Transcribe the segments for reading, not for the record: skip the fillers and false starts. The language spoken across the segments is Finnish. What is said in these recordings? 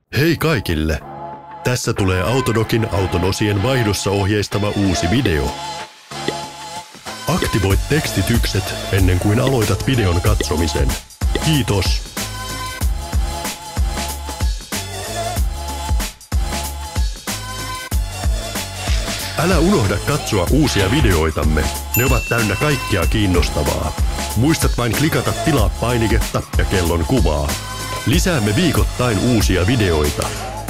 Hei kaikille! Tässä tulee Autodocin auton osien vaihdossa ohjeistava uusi video. Aktivoi tekstitykset ennen kuin aloitat videon katsomisen. Kiitos! Älä unohda katsoa uusia videoitamme. Ne ovat täynnä kaikkea kiinnostavaa. Muistat vain klikata tilaa painiketta ja kellon kuvaa. Lisäämme viikoittain uusia videoita.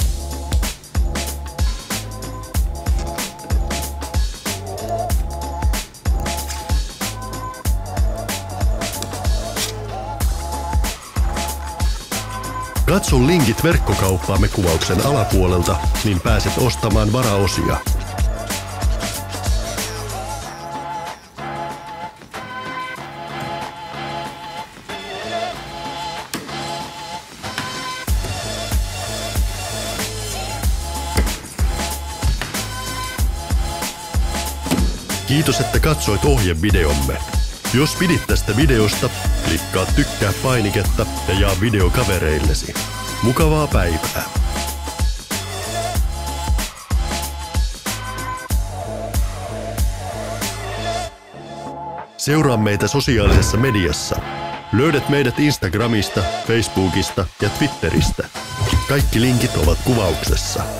Katso linkit verkkokauppaamme kuvauksen alapuolelta, niin pääset ostamaan varaosia. Kiitos, että katsoit ohjevideomme. Jos pidit tästä videosta, klikkaa tykkää painiketta ja jaa video kavereillesi. Mukavaa päivää! Seuraa meitä sosiaalisessa mediassa. Löydät meidät Instagramista, Facebookista ja Twitteristä. Kaikki linkit ovat kuvauksessa.